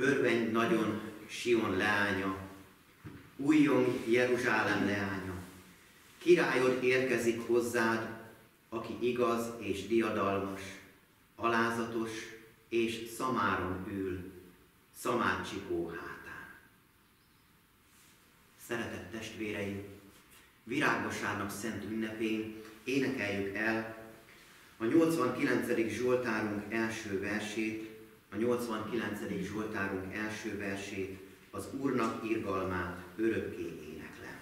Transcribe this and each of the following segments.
Örvendj nagyon, Sion leánya, újjong Jeruzsálem leánya. Királyod érkezik hozzád, aki igaz és diadalmas, alázatos és szamáron ül, szamácsikó hátán. Szeretett testvéreim, Virágvasárnap szent ünnepén énekeljük el a 89. Zsoltárunk első versét, az Úrnak irgalmát örökké éneklem.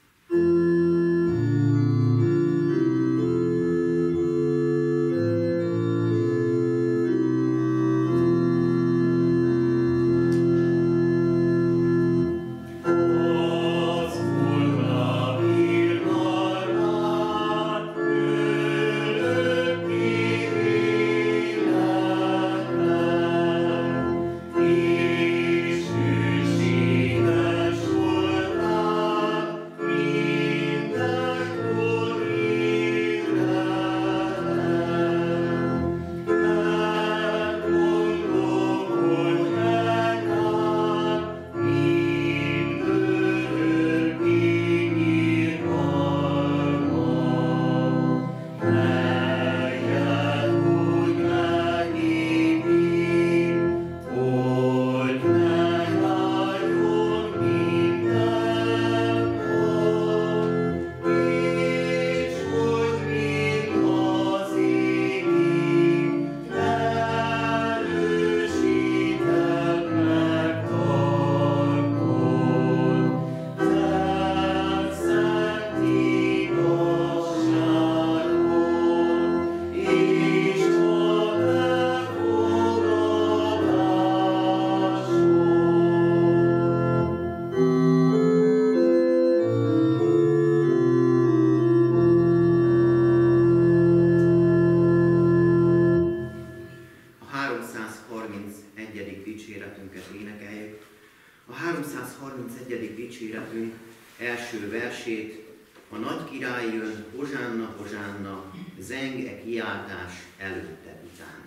A 331. dicséretünk első versét, a nagy király jön, hozsánna, hozsánna, zeng kiáltás előtte utána.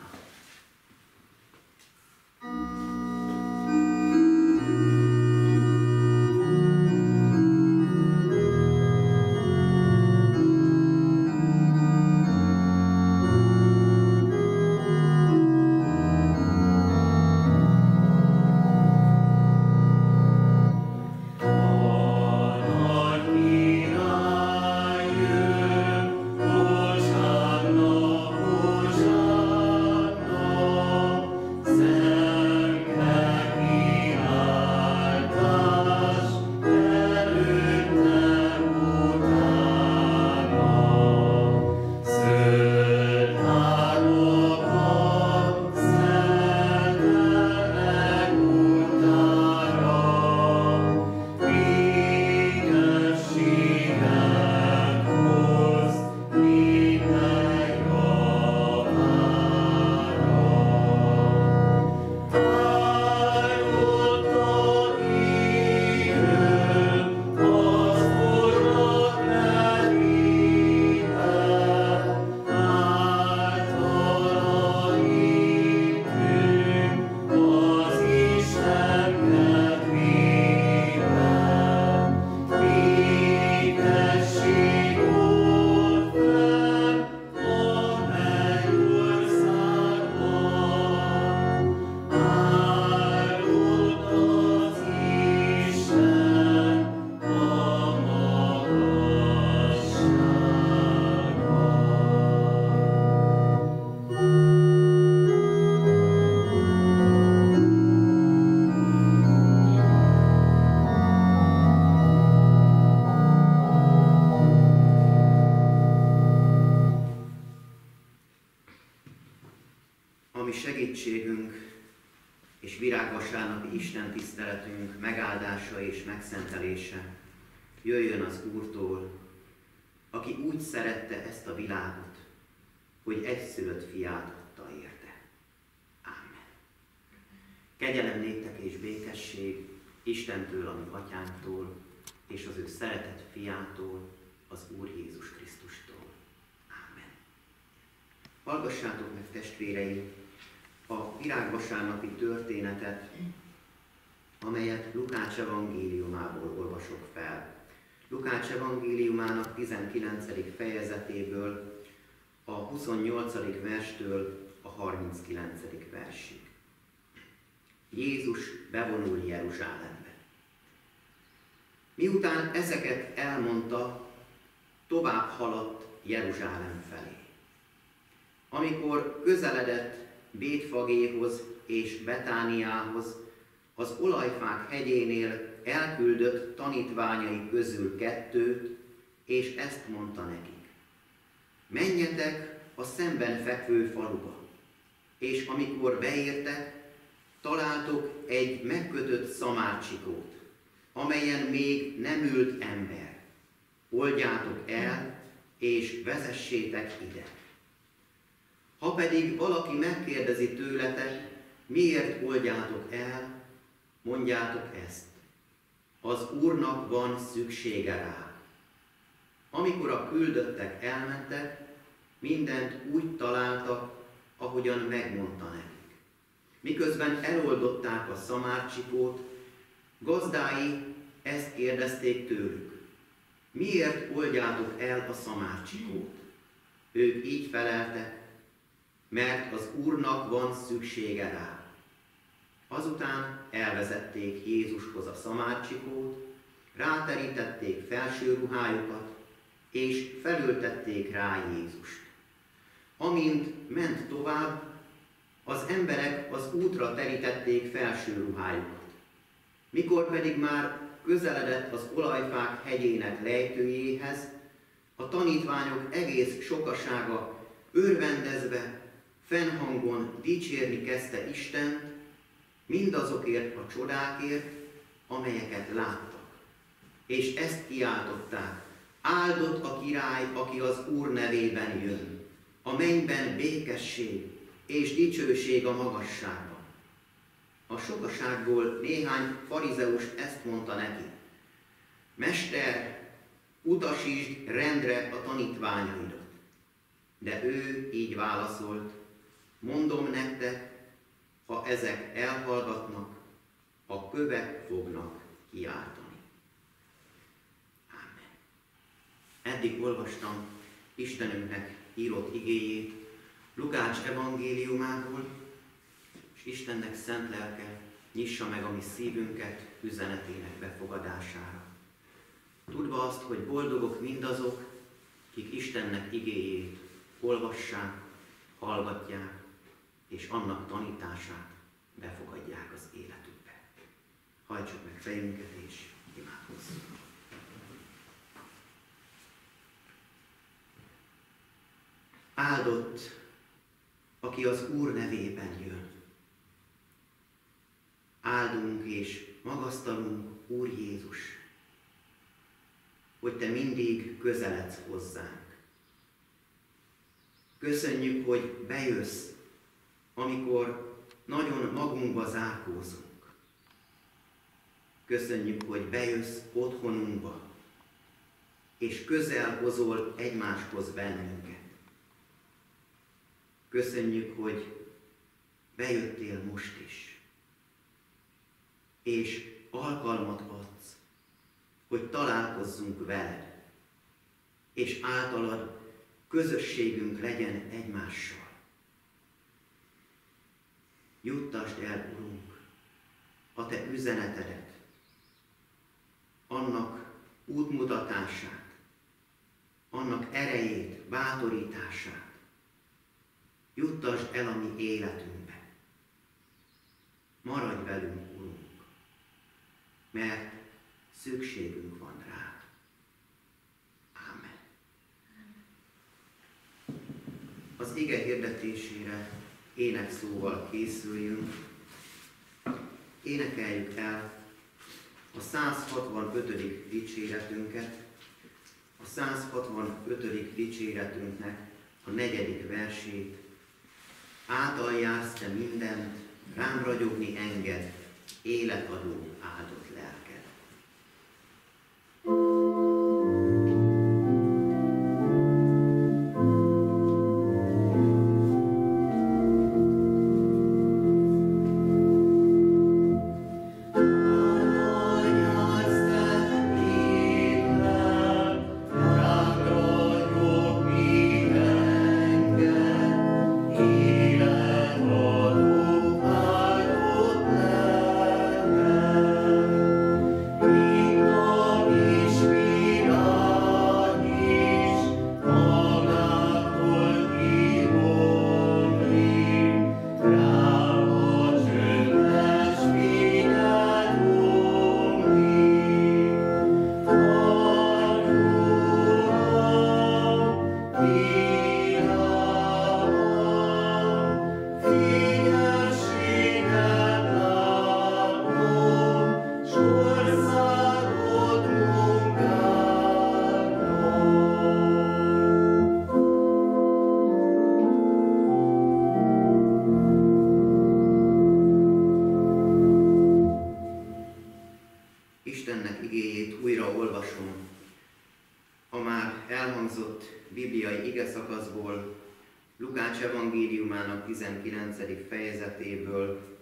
Segítségünk és virágvasárnapi Isten tiszteletünk megáldása és megszentelése jöjjön az Úrtól, aki úgy szerette ezt a világot, hogy egyszülött fiát adta érte. Ámen. Kegyelem néktek és békesség Istentől, a mi atyánktól, és az ő szeretett fiától, az Úr Jézus Krisztustól. Ámen. Hallgassátok meg, testvéreim, a virágvasárnapi történetet amelyet Lukács evangéliumából olvasok fel. Lukács evangéliumának 19. fejezetéből a 28. verstől a 39. versig. Jézus bevonul Jeruzsálembe. Miután ezeket elmondta, tovább haladt Jeruzsálem felé. Amikor közeledett Bétfagéhoz és Betániához, az Olajfák hegyénél elküldött tanítványai közül 2, és ezt mondta nekik: menjetek a szemben fekvő faluba, és amikor beértek, találtok egy megkötött szamárcsikót, amelyen még nem ült ember. Oldjátok el, és vezessétek ide. Ha pedig valaki megkérdezi tőletek, miért oldjátok el, mondjátok ezt: az Úrnak van szüksége rá. Amikor a küldöttek elmentek, mindent úgy találtak, ahogyan megmondta nekik. Miközben eloldották a szamárcsikót, gazdái ezt kérdezték tőlük: miért oldjátok el a szamárcsikót? Ők így feleltek: mert az Úrnak van szüksége rá. Azután elvezették Jézushoz a szamárcsikót, ráterítették felső ruhájukat, és felültették rá Jézust. Amint ment tovább, az emberek az útra terítették felső ruhájukat. Mikor pedig már közeledett az Olajfák hegyének lejtőjéhez, a tanítványok egész sokasága örvendezve, fennhangon dicsérni kezdte Istent, mindazokért a csodákért, amelyeket láttak. És ezt kiáltották: áldott a király, aki az Úr nevében jön, a mennyben békesség és dicsőség a magasságban. A sokaságból néhány farizeus ezt mondta neki: Mester, utasítsd rendre a tanítványaidat. De ő így válaszolt: mondom nektek, ha ezek elhallgatnak, a kövek fognak kiáltani. Ámen. Eddig olvastam Istenünknek írott igéjét Lukács evangéliumából, és Istennek szent lelke nyissa meg a mi szívünket üzenetének befogadására. Tudva azt, hogy boldogok mindazok, kik Istennek igéjét olvassák, hallgatják, és annak tanítását befogadják az életükbe. Hajtsuk meg fejünket, és imádkozzunk. Áldott, aki az Úr nevében jön. Áldunk és magasztalunk, Úr Jézus, hogy Te mindig közeledsz hozzánk. Köszönjük, hogy bejössz, amikor nagyon magunkba zárkózunk. Köszönjük, hogy bejössz otthonunkba, és közel hozol egymáshoz bennünket. Köszönjük, hogy bejöttél most is, és alkalmat adsz, hogy találkozzunk veled, és általad közösségünk legyen egymással. Juttasd el, Urunk, a Te üzenetedet, annak útmutatását, annak erejét, bátorítását. Juttasd el a mi életünkbe. Maradj velünk, Urunk, mert szükségünk van rád. Ámen. Az ige hirdetésére énekszóval készüljünk. Énekeljük el a 165. dicséretünket, a 165. dicséretünknek a 4. versét. Által jársz Te mindent, rám ragyogni enged, életadó áldott lelked. Amen. bibliai igeszakaszból, Lukács evangéliumának 19. fejezetéből,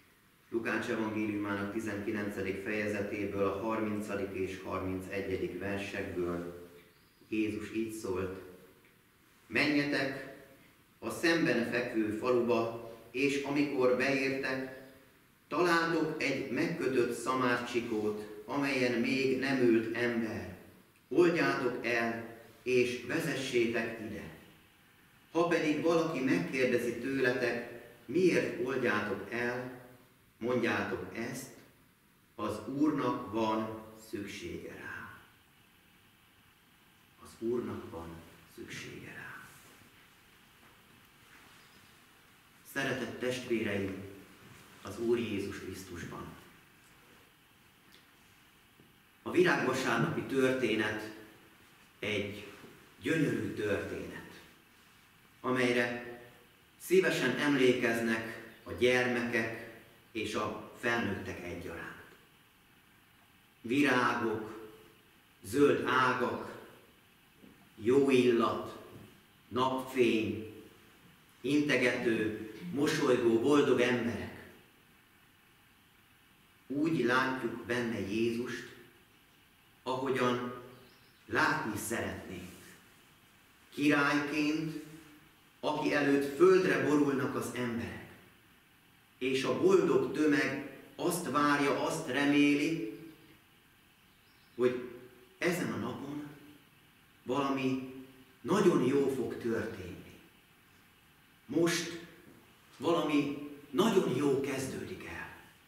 a 30. és 31. versekből. Jézus így szólt: menjetek a szemben fekvő faluba, és amikor beértek, találtok egy megkötött szamárcsikót, amelyen még nem ült ember. Oldjátok el, és vezessétek ide. Ha pedig valaki megkérdezi tőletek, miért oldjátok el, mondjátok ezt, az Úrnak van szüksége rá. Az Úrnak van szüksége rá. Szeretett testvéreim az Úr Jézus Krisztusban! A virágvasárnapi történet egy gyönyörű történet, amelyre szívesen emlékeznek a gyermekek és a felnőttek egyaránt. Virágok, zöld ágak, jó illat, napfény, integető, mosolygó, boldog emberek. Úgy látjuk benne Jézust, ahogyan látni szeretnénk. Királyként, aki előtt földre borulnak az emberek, és a boldog tömeg azt várja, azt reméli, hogy ezen a napon valami nagyon jó fog történni. Most valami nagyon jó kezdődik el.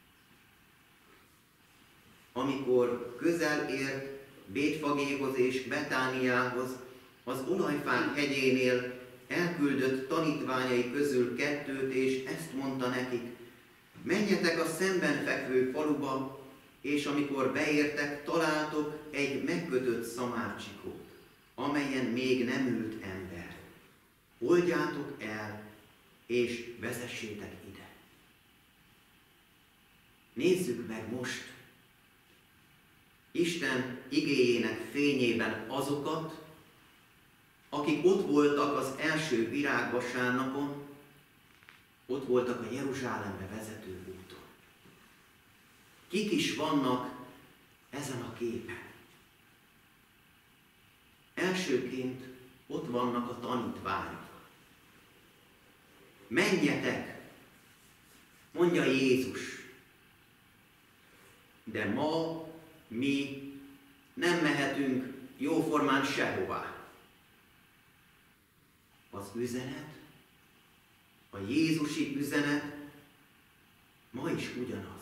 Amikor közel ért Bétfagéhoz és Betániához, az olajfák hegyénél elküldött tanítványai közül kettőt, és ezt mondta nekik: menjetek a szemben fekvő faluba, és amikor beértek, találtok egy megkötött szamárcsikót, amelyen még nem ült ember. Oldjátok el, és vezessétek ide. Nézzük meg most Isten igéjének fényében azokat, akik ott voltak az első virágvasárnapon, ott voltak a Jeruzsálembe vezető úton. Kik is vannak ezen a képen? Elsőként ott vannak a tanítványok. Menjetek, mondja Jézus, de ma mi nem mehetünk jóformán sehová. Az üzenet, a jézusi üzenet ma is ugyanaz.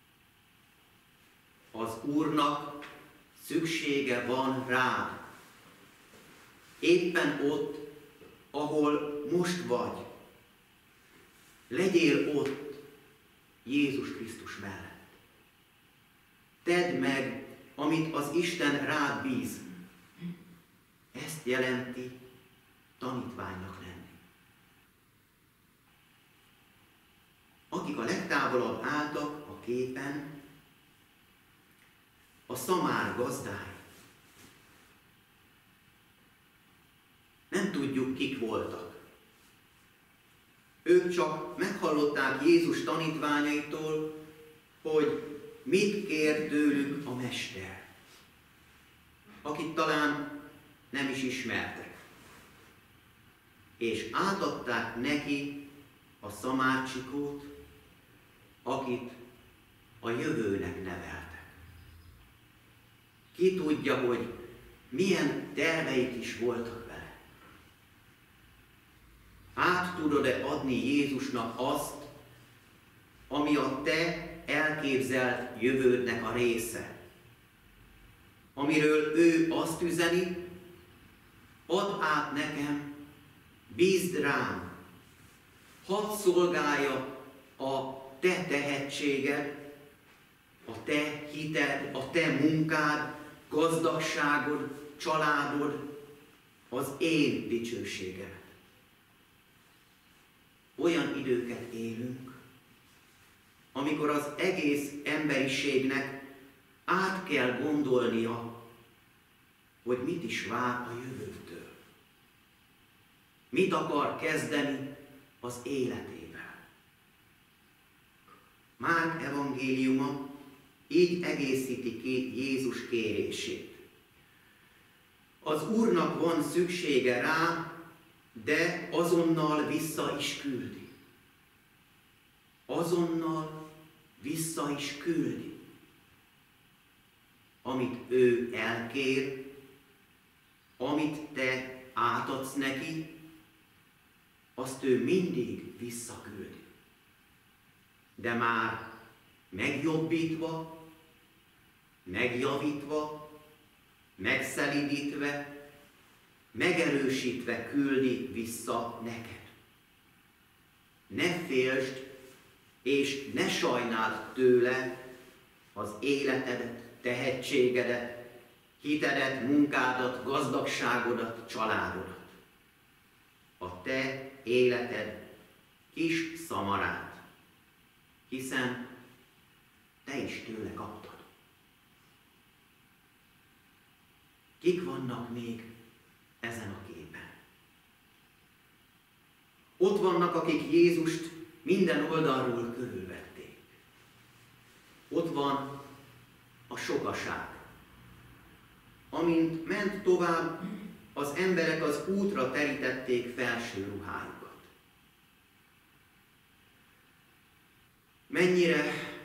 Az Úrnak szüksége van rád. Éppen ott, ahol most vagy. Legyél ott Jézus Krisztus mellett. Tedd meg, amit az Isten rád bíz. Ezt jelenti tanítványnak lenni. Akik a legtávolabb álltak a képen, a szamár gazdái. Nem tudjuk, kik voltak. Ők csak meghallották Jézus tanítványaitól, hogy mit kér tőlük a Mester, akit talán nem is ismertek. És átadták neki a szamárcsikót, akit a jövőnek neveltek. Ki tudja, hogy milyen terveik is voltak vele. Át tudod-e adni Jézusnak azt, ami a te elképzelt jövődnek a része? Amiről ő azt üzeni: add át nekem, bízd rám, hadd szolgálja a te tehetséged, a te hited, a te munkád, gazdagságod, családod, az én dicsőségemet. Olyan időket élünk, amikor az egész emberiségnek át kell gondolnia, hogy mit is vár a jövőtől. mit akar kezdeni az életével. Márk evangéliuma így egészíti ki Jézus kérését. Az Úrnak van szüksége rá, de azonnal vissza is küldi. Azonnal vissza is küldi. Amit ő elkér, amit te átadsz neki, azt ő mindig visszaküldi. De már megjobbítva, megjavítva, megszelídítve, megerősítve küldi vissza neked. Ne félsd, és ne sajnáld tőle az életedet, tehetségedet, hitedet, munkádat, gazdagságodat, családodat. A te életed kis szamarát, hiszen te is tőle kaptad. Kik vannak még ezen a képen? Ott vannak, akik Jézust minden oldalról körülvették. Ott van a sokaság. Amint ment tovább, az emberek az útra terítették felső ruhájukat. Mennyire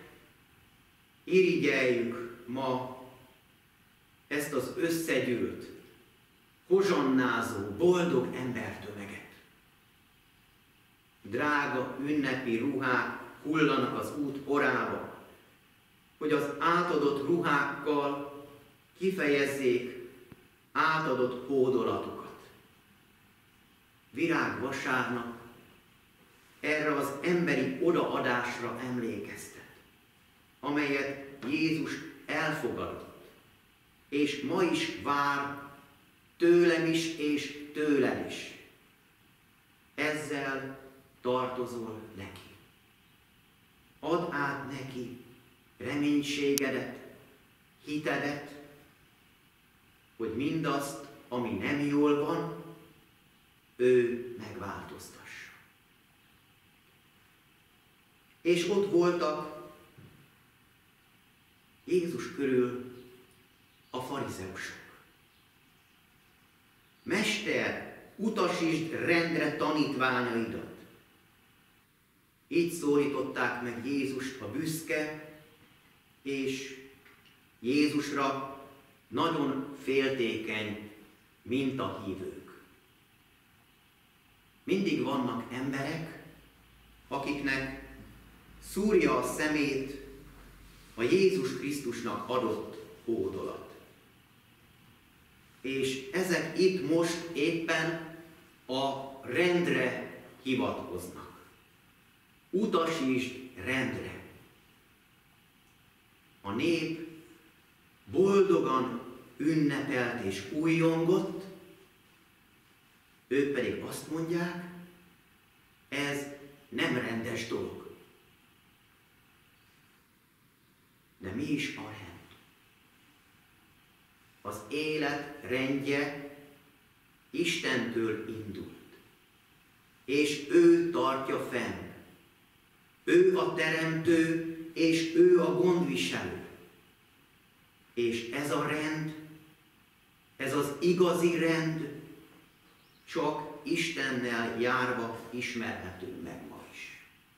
irigyeljük ma ezt az összegyűlt, hozsannázó, boldog embertömeget. Drága ünnepi ruhák hullanak az út porába, hogy az átadott ruhákkal kifejezzék átadott hódolatukat. Virágvasárnap erre az emberi odaadásra emlékeztet, amelyet Jézus elfogadott, és ma is vár tőlem is és tőled is. Ezzel tartozol neki. Add át neki reménységedet, hitedet, hogy mindazt, ami nem jól van, ő megváltoztassa. És ott voltak Jézus körül a farizeusok. Mester, utasítsd rendre tanítványaidat. Így szólították meg Jézust a büszke, és Jézusra nagyon féltékeny mintahívők. Mindig vannak emberek, akiknek szúrja a szemét a Jézus Krisztusnak adott hódolat. És ezek itt most éppen a rendre hivatkoznak. Utasítsd rendre. A nép boldogan ünnepelt és újjongott, ők pedig azt mondják, ez nem rendes dolog. De mi is a rend? Az élet rendje Istentől indult, és ő tartja fenn. Ő a teremtő, és ő a gondviselő. És ez a rend, ez az igazi rend csak Istennel járva ismerhető meg ma is.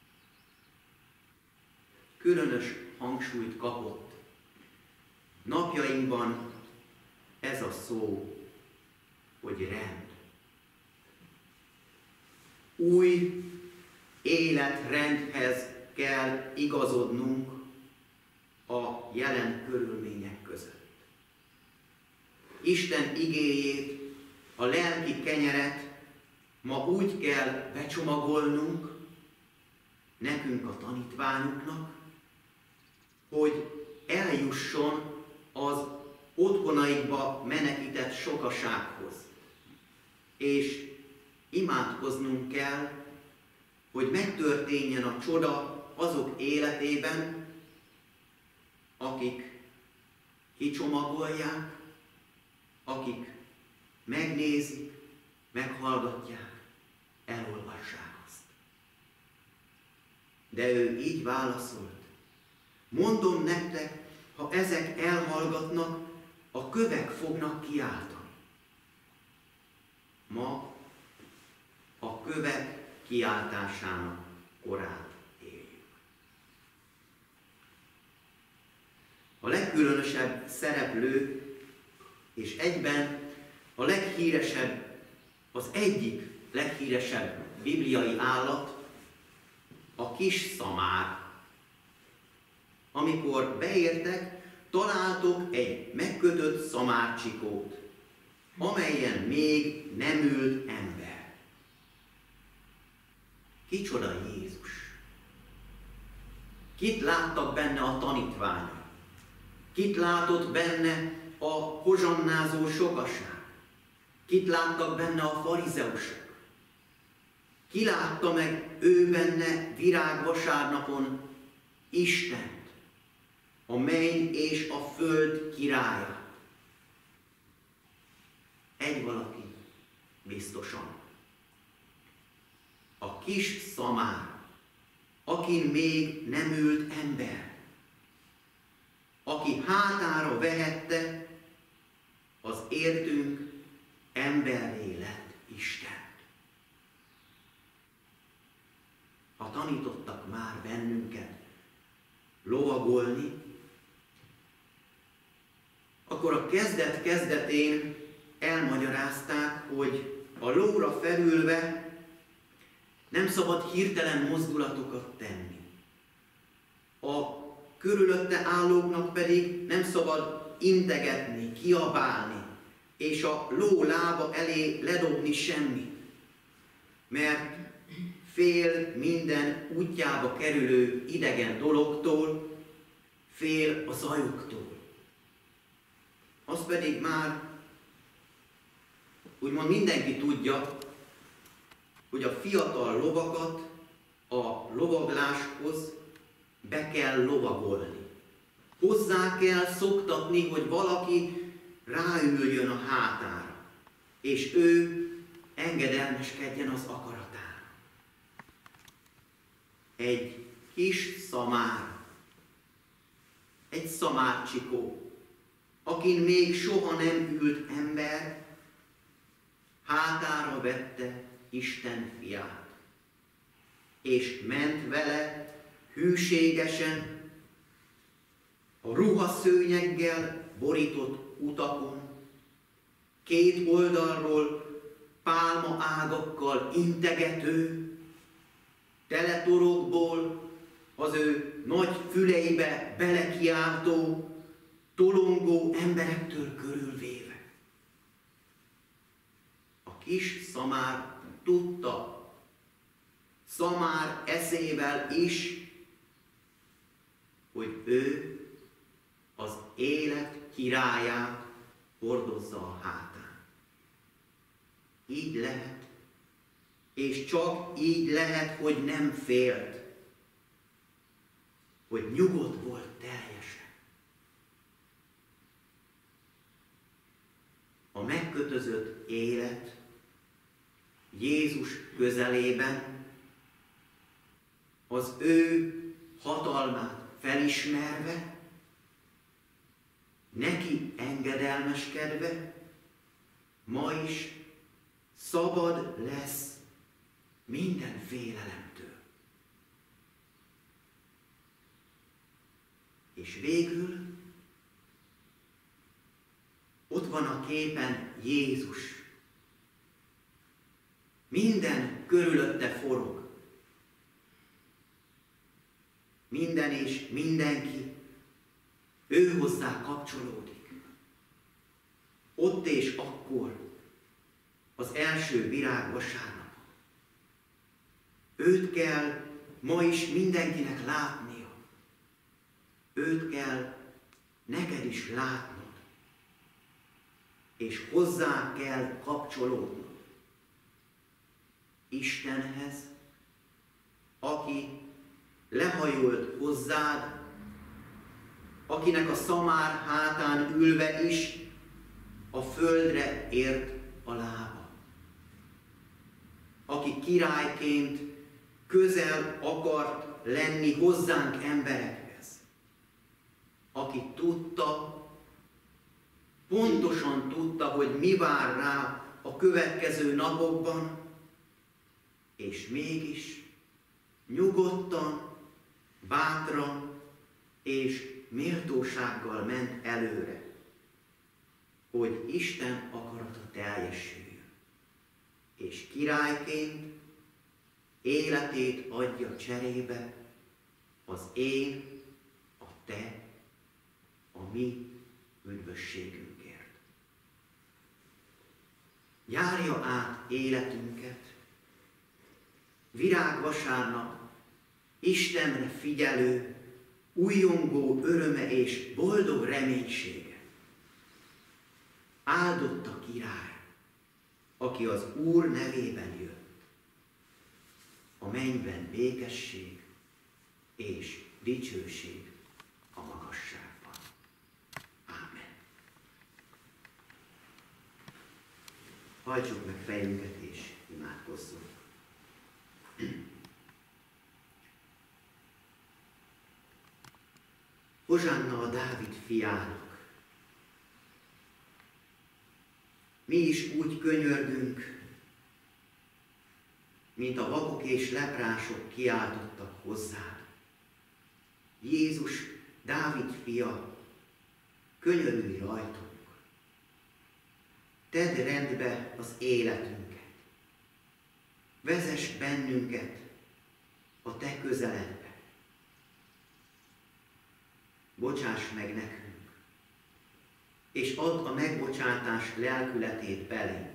Különös hangsúlyt kapott napjainkban ez a szó, hogy rend. Új életrendhez kell igazodnunk a jelen körülmények között. Isten igéjét, a lelki kenyeret ma úgy kell becsomagolnunk, nekünk a tanítványoknak, hogy eljusson az otthonaikba menekített sokasághoz. És imádkoznunk kell, hogy megtörténjen a csoda azok életében, akik kicsomagolják, akik megnézik, meghallgatják, elolvassák azt. De ő így válaszolt: mondom nektek, ha ezek elhallgatnak, a kövek fognak kiáltani. Ma a kövek kiáltásának korát éljük. A legkülönösebb szereplő és egyben a leghíresebb, az egyik leghíresebb bibliai állat a kis szamár. Amikor beértek, találtok egy megkötött szamárcsikót, amelyen még nem ült ember. Kicsoda Jézus? Kit láttak benne a tanítványok? Kit látott benne a hozsannázó sokaság? Kit láttak benne a farizeusok? Ki látta meg ő benne virágvasárnapon Istent, a menny és a föld királya? Egy valaki biztosan. A kis szamár, akin még nem ült ember, aki hátára vehette az értünk emberré lett Istent. Ha tanítottak már bennünket lovagolni, akkor a kezdet-kezdetén elmagyarázták, hogy a lóra felülve nem szabad hirtelen mozdulatokat tenni. A körülötte állóknak pedig nem szabad integetni, kiabálni, és a ló lába elé ledobni semmit, mert fél minden útjába kerülő idegen dologtól, fél a zajoktól. Az pedig már úgymond mindenki tudja, hogy a fiatal lovakat a lovagláshoz be kell lovagolni. Hozzá kell szoktatni, hogy valaki ráüljön a hátára, és ő engedelmeskedjen az akaratára. Egy kis szamár, egy szamárcsikó, akin még soha nem ült ember, hátára vette Isten fiát, és ment vele hűségesen a ruhaszőnyeggel borított utakon, két oldalról pálma ágakkal integető, teletorokból az ő nagy füleibe belekiáltó, tolongó emberektől körülvéve. A kis szamár tudta, szamár eszével is, hogy ő az élet királyát hordozza a hátán. Így lehet, és csak így lehet, hogy nem félt, hogy nyugodt volt teljesen. A megkötözött élet Jézus közelében az ő hatalmát felismerve, neki engedelmeskedve, ma is szabad lesz minden félelemtől. És végül ott van a képen Jézus. Minden körülötte forog. Minden és mindenki ő hozzá kapcsolódik. Ott és akkor, az első virágvasárnapon. Őt kell ma is mindenkinek látnia. Őt kell neked is látnod. És hozzá kell kapcsolódnod. Istenhez, aki lehajolt hozzád, akinek a szamár hátán ülve is a földre ért a lába. aki királyként közel akart lenni hozzánk emberekhez, aki pontosan tudta, hogy mi vár rá a következő napokban, és mégis nyugodtan, bátran és méltósággal ment előre, hogy Isten akarata teljesüljön, és királyként életét adja cserébe az én, a te, a mi üdvösségünkért. Járja át életünket virágvasárnap Istenre figyelő, újjongó öröme és boldog reménysége. Áldott a király, aki az Úr nevében jött. A mennyben békesség és dicsőség a magasságban. Ámen. Hajtsuk meg fejünket és imádkozzunk. Hozsanna a Dávid fiának. Mi is úgy könyörgünk, mint a vakok és leprások kiáltottak hozzád. Jézus, Dávid fia, könyörülj rajtunk. Tedd rendbe az életünket. Vezess bennünket a te közeledbe. Bocsáss meg nekünk, és add a megbocsátás lelkületét belénk.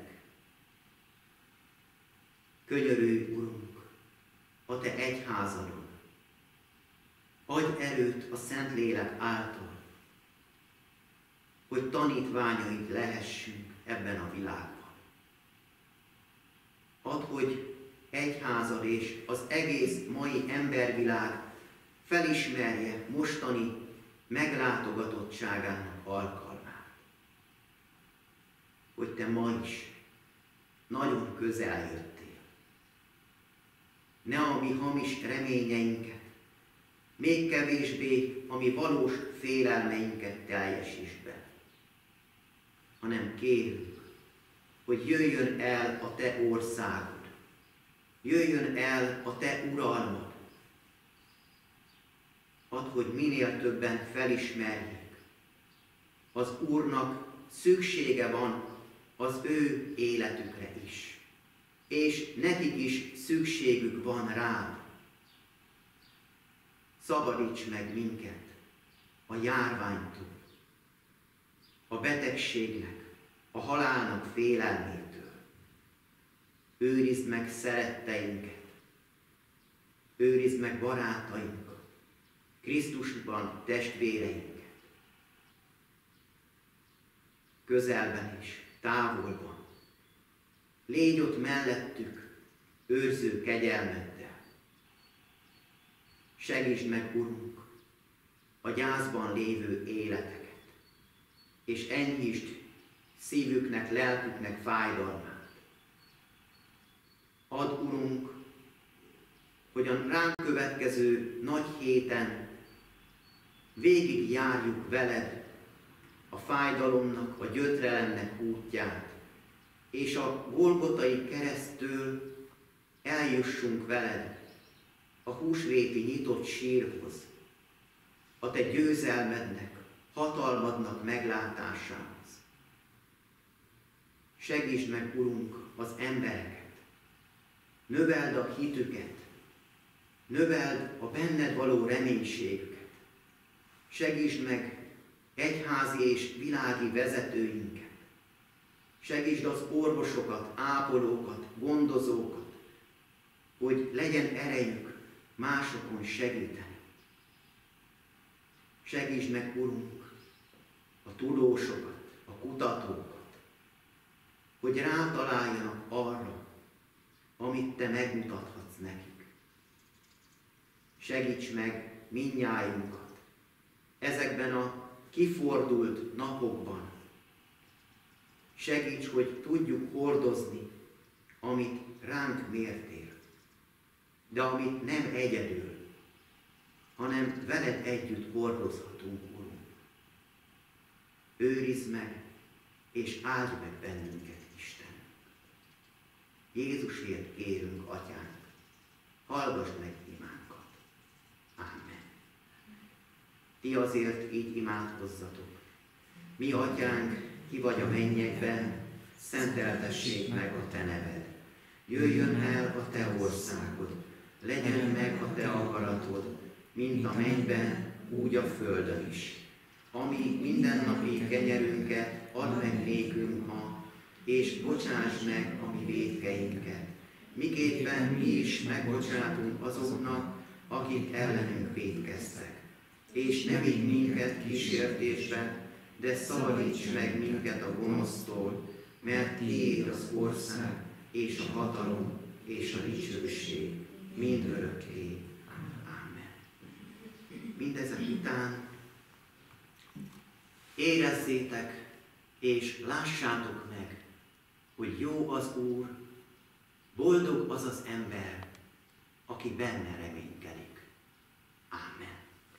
Könyörülj, Urunk, a te egyházadon. Adj erőt a Szentlélek által, hogy tanítványaid lehessünk ebben a világban. Add, hogy egyházad és az egész mai embervilág felismerje mostani meglátogatottságának alkalmát. Hogy te ma is nagyon közel jöttél. Ne a mi hamis reményeinket, még kevésbé a mi valós félelmeinket teljesítsd be, hanem kérünk, hogy jöjjön el a te országod, jöjjön el a te uralmad. Add, hogy minél többen felismerjék, az Úrnak szüksége van az ő életükre is, és nekik is szükségük van rád. Szabadíts meg minket a járványtól, a betegségnek, a halálnak félelmétől. Őrizd meg szeretteinket, őrizd meg barátainkat, Krisztusban testvéreinket. Közelben is, távolban. Légy ott mellettük, őrző kegyelmeddel. Segítsd meg, Urunk, a gyászban lévő életeket, és enyhítsd szívüknek, lelküknek fájdalmát. Add, Urunk, hogy a ránk következő nagy héten végig járjuk veled a fájdalomnak, a gyötrelemnek útját, és a Golgotai keresztől eljussunk veled a húsvéti nyitott sírhoz, a te győzelmednek, hatalmadnak meglátásához. Segítsd meg, Urunk, az embereket, növeld a hitüket, növeld a benned való reménységüket. Segítsd meg egyházi és világi vezetőinket. Segítsd az orvosokat, ápolókat, gondozókat, hogy legyen erejük másokon segíteni. Segítsd meg, Urunk, a tudósokat, a kutatókat, hogy rátaláljanak arra, amit te megmutathatsz nekik. Segíts meg mindnyájunkat ezekben a kifordult napokban. Segíts, hogy tudjuk hordozni amit ránk mértél, de amit nem egyedül, hanem veled együtt hordozhatunk, Urunk. Őrizd meg, és áldj meg bennünket, Isten. Jézusért kérünk, Atyánk, hallgass meg imánkat. Ámen. Ti azért így imádkozzatok. Mi, Atyánk, ki vagy a mennyekben, szenteltessék meg a te neved. Jöjjön el a te országod, legyen meg a te akaratod, mint a mennyben, úgy a földön is. Ami mindennapi kenyerünket add meg nékünk ma, és bocsáss meg a mi vétkeinket, miképpen mi is megbocsátunk azoknak, akik ellenünk vétkeztek. És ne vigy minket kísértésbe, de szabadíts meg minket a gonosztól, mert tiéd az ország, és a hatalom, és a dicsőség, mindörökké. Ámen. Mindezek után érezzétek, és lássátok meg, hogy jó az Úr, boldog az az ember, aki benne reménykedik. Ámen.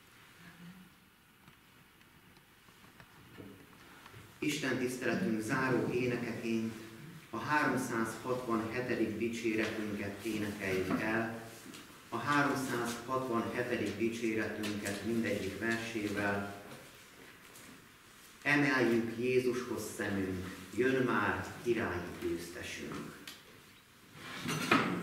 Isten tiszteletünk záró énekeként a 367. dicséretünket énekeljük el. A 367. dicséretünket mindegyik versével. Emeljük Jézushoz szemünk, jön már királyi győztesünk.